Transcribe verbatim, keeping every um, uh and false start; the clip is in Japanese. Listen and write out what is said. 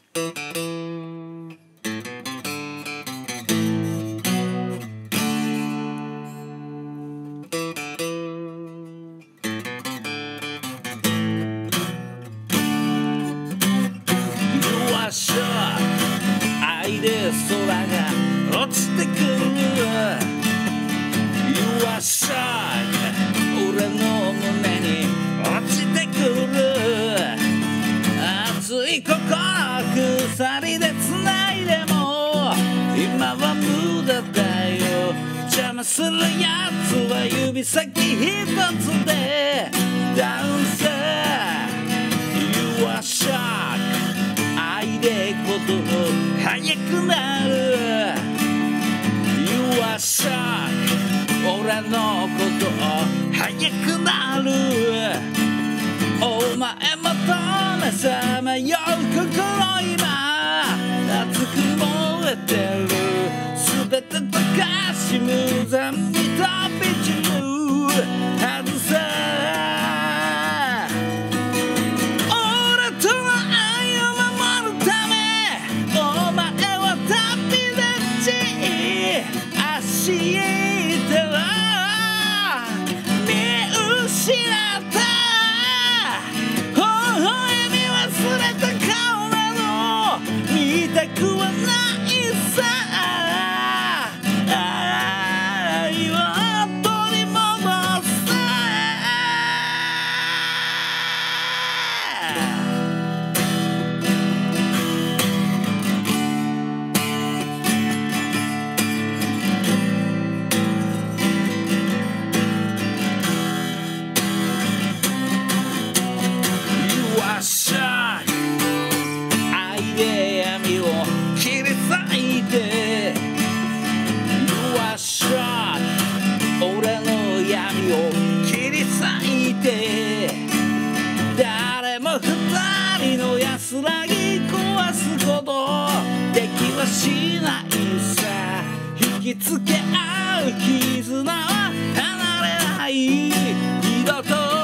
愛で空が落ちてくる You are shy 俺の胸に落ちてくる熱い心鎖で繋いでも今は無駄だよ邪魔するやつは指先一つでダウンさ You are shy 愛でこと速くなる You are shy 俺のこと速くなるお前もとさまよう心今熱く燃えてる全て溶かし無残に飛び散るはずさ俺との愛を守るためお前は旅立ち明日へは見失った微笑み忘れた顔など見たくはないさ愛を取り戻せ愛で闇を切り裂いて You are shy 俺の闇を切り裂いて誰も二人の安らぎ壊すことできはしないさ引きつけ合う絆は離れない二度と